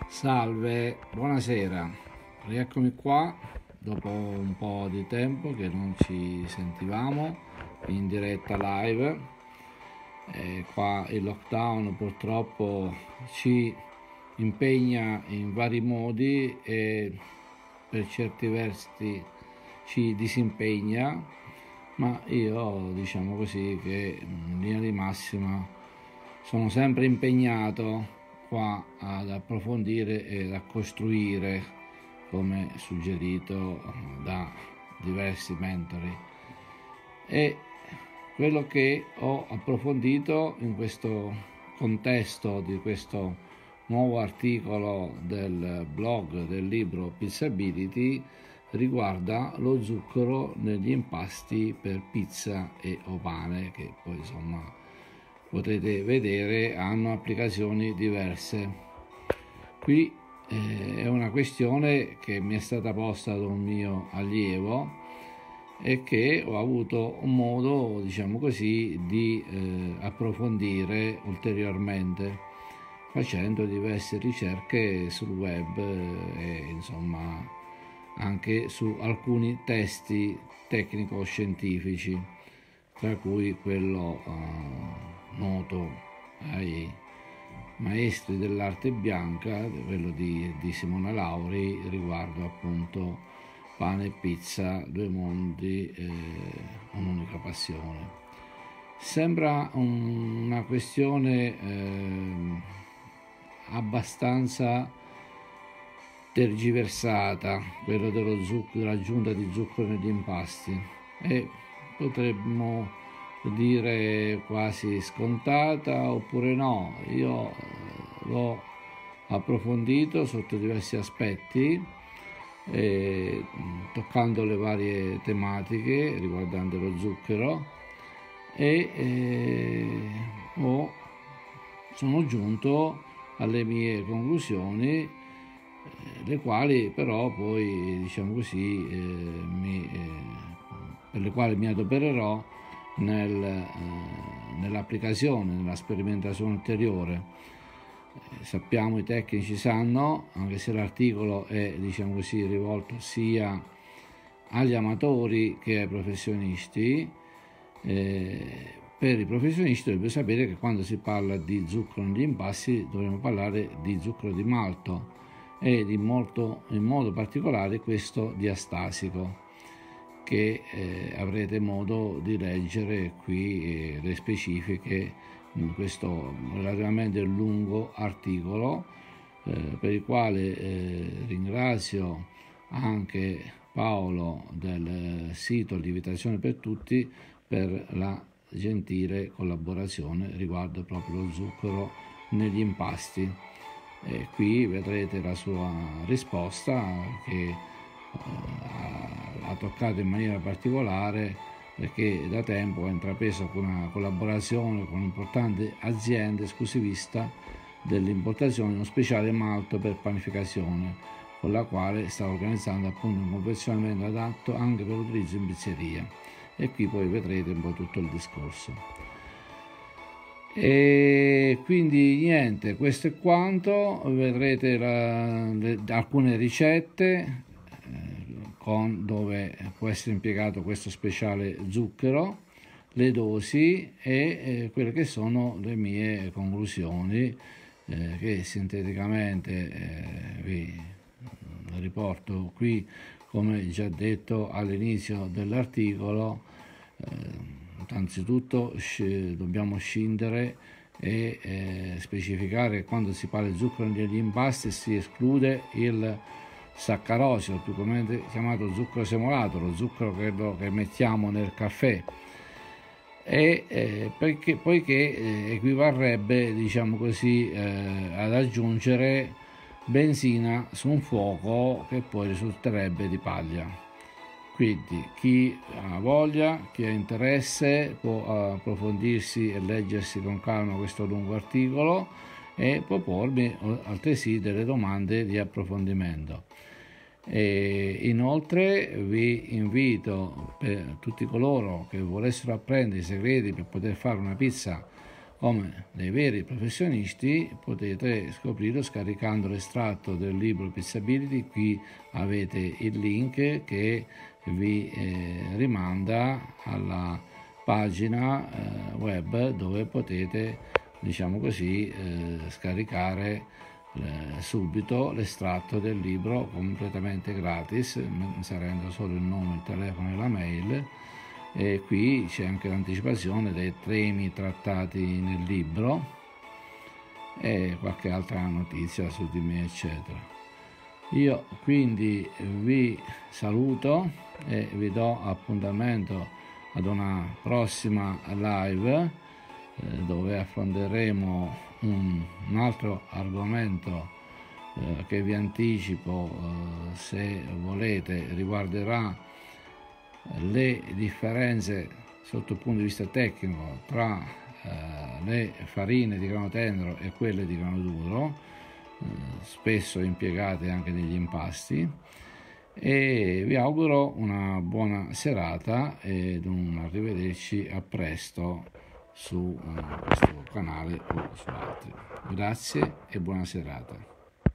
Salve, buonasera, rieccomi qua dopo un po' di tempo che non ci sentivamo in diretta live. Qua il lockdown purtroppo ci impegna in vari modi e per certi versi ci disimpegna, ma io diciamo così che in linea di massima sono sempre impegnato qua ad approfondire e a costruire, come suggerito da diversi mentori. E quello che ho approfondito in questo contesto di questo nuovo articolo del blog del libro Pizzability riguarda lo zucchero negli impasti per pizza e o pane, che poi insomma potete vedere hanno applicazioni diverse. Qui è una questione che mi è stata posta da un mio allievo e che ho avuto un modo, diciamo così, di approfondire ulteriormente facendo diverse ricerche sul web e insomma anche su alcuni testi tecnico-scientifici, tra cui quello noto ai maestri dell'arte bianca, quello di Simona Lauri, riguardo appunto pane e pizza, due mondi, un'unica passione. Sembra una questione abbastanza tergiversata, quello dell'aggiunta di zucchero negli impasti, e potremmo dire quasi scontata oppure no. Io l'ho approfondito sotto diversi aspetti, toccando le varie tematiche riguardanti lo zucchero e sono giunto alle mie conclusioni, le quali però poi diciamo così per le quali mi adopererò nell'applicazione, nella sperimentazione ulteriore. Sappiamo, i tecnici sanno, anche se l'articolo è diciamo così rivolto sia agli amatori che ai professionisti, per i professionisti dovrebbe sapere che quando si parla di zucchero negli impasti dovremmo parlare di zucchero di malto e in modo particolare questo diastasico, che avrete modo di leggere qui le specifiche in questo relativamente lungo articolo, per il quale ringrazio anche Paolo del sito Lievitazione per Tutti per la gentile collaborazione riguardo proprio lo zucchero negli impasti. Qui vedrete la sua risposta, che ha toccato in maniera particolare perché da tempo ha intrapreso una collaborazione con un'importante azienda esclusivista dell'importazione di uno speciale malto per panificazione, con la quale sta organizzando appunto un confezionamento adatto anche per l'utilizzo in pizzeria, e qui poi vedrete un po' tutto il discorso. E quindi niente, questo è quanto. Vedrete alcune ricette dove può essere impiegato questo speciale zucchero, le dosi e quelle che sono le mie conclusioni, che sinteticamente vi riporto qui, come già detto all'inizio dell'articolo. Anzitutto dobbiamo scindere e specificare che quando si parla di zucchero negli impasti si esclude il saccarosio, più comunemente chiamato zucchero semolato, lo zucchero che mettiamo nel caffè, poiché equivarrebbe diciamo così ad aggiungere benzina su un fuoco che poi risulterebbe di paglia. Quindi chi ha voglia, chi ha interesse può approfondirsi e leggersi con calma questo lungo articolo e propormi altresì delle domande di approfondimento. E inoltre vi invito, per tutti coloro che volessero apprendere i segreti per poter fare una pizza come dei veri professionisti, potete scoprirlo scaricando l'estratto del libro Pizzability. Qui avete il link che vi rimanda alla pagina web dove potete, diciamo così, scaricare subito l'estratto del libro completamente gratis, inserendo solo il nome, il telefono e la mail. E qui c'è anche l'anticipazione dei temi trattati nel libro e qualche altra notizia su di me, eccetera. Io quindi vi saluto e vi do appuntamento ad una prossima live dove affronteremo un altro argomento che vi anticipo, se volete, riguarderà le differenze sotto il punto di vista tecnico tra le farine di grano tenero e quelle di grano duro, spesso impiegate anche negli impasti, e vi auguro una buona serata ed un arrivederci a presto su questo canale o su altri. Grazie e buona serata.